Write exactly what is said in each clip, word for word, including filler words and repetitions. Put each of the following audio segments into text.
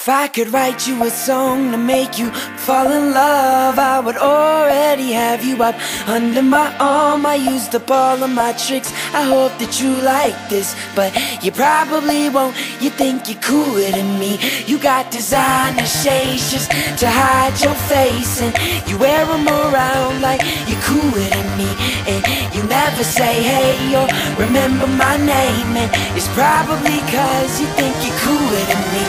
If I could write you a song to make you fall in love, I would already have you up under my arm. I used up all of my tricks, I hope that you like this, but you probably won't. You think you're cooler than me. You got designer shades just to hide your face, and you wear them around like you're cooler than me. And you never say hey or remember my name, and it's probably cause you think you're cooler than me.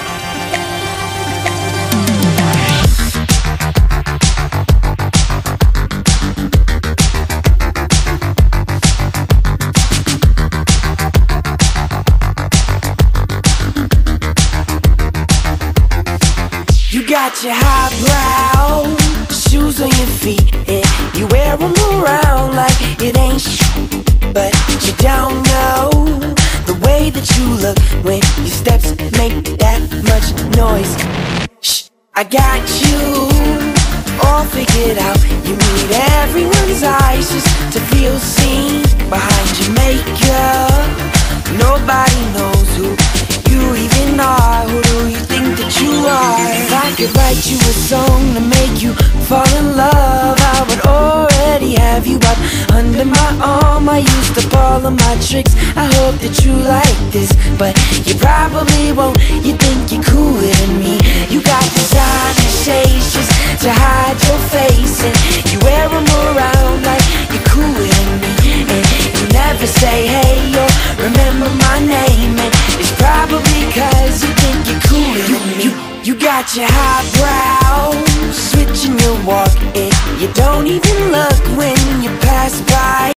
You got your highbrow shoes on your feet, and you wear them around like it ain't sh**, but you don't know the way that you look when your steps make that much noise. Shh, I got you all figured out. You need everyone's eyes just to feel seen behind your makeup. Nobody knows who you even are. Who do you think that you are? If I could write you a song to make you fall in love, I would already have you up under my arm. I used up all of my tricks, I hope that you like this, but you probably won't. You think you're cooler than me. You got designer shades just to hide your face, and you wear them around like you're cooler than me. And you never say hey or remember my name, and it's probably cause you think you're cooler than me. You, you got your highbrow switching your walk, and you don't even look when you pass by.